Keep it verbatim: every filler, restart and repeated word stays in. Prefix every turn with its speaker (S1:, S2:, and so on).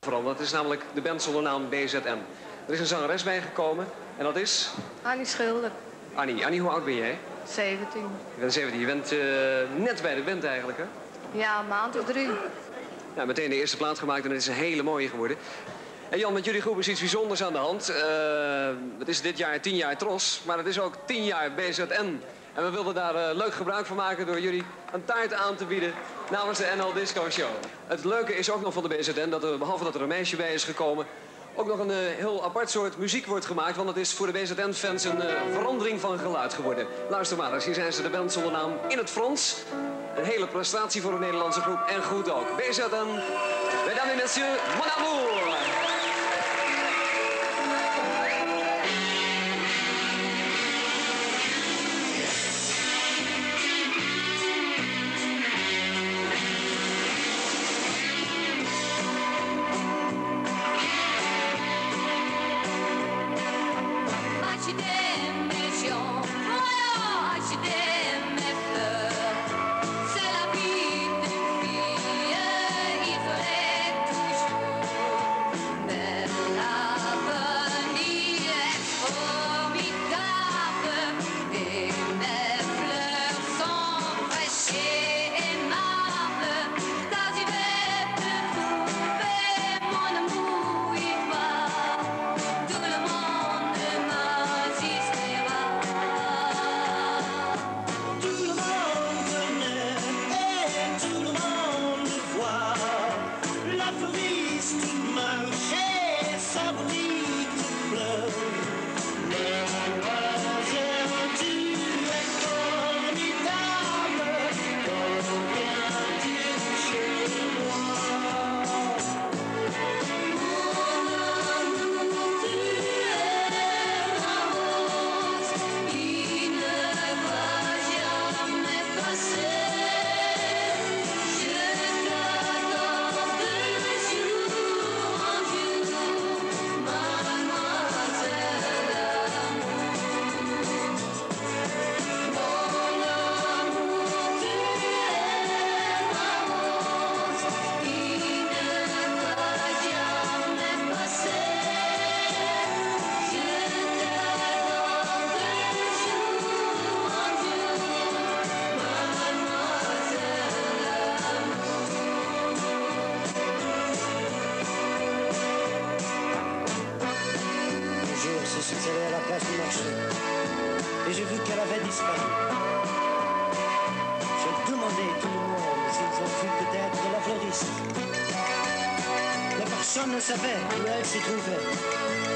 S1: veranderd. Het is namelijk de band zonder naam B Z N. Er is een zangeres bijgekomen en dat is...
S2: Annie Schilder.
S1: Annie. Annie, hoe oud ben jij?
S2: zeventien.
S1: Je bent zeventien. Je bent uh, net bij de band eigenlijk, hè?
S2: Ja, een maand of drie.
S1: Ja, meteen de eerste plaat gemaakt en het is een hele mooie geworden. En Jan, met jullie groep is iets bijzonders aan de hand. Uh, het is dit jaar tien jaar Tros, maar het is ook tien jaar B Z N. En we wilden daar uh, leuk gebruik van maken door jullie een taart aan te bieden namens de N L Disco Show. Het leuke is ook nog van de B Z N dat er, behalve dat er een meisje bij is gekomen, ook nog een uh, heel apart soort muziek wordt gemaakt. Want het is voor de B Z N-fans een uh, verandering van geluid geworden. Luister maar eens, hier zijn ze, de band zonder naam, in het Frans. Een hele prestatie voor een Nederlandse groep en goed ook. B Z N, mesdames et messieurs, mon amour!
S3: Et j'ai vu qu'elle avait disparu. J'ai demandé à tout le monde s'ils ont vu peut-être la fleuriste. Mais personne ne savait où elle se trouvait.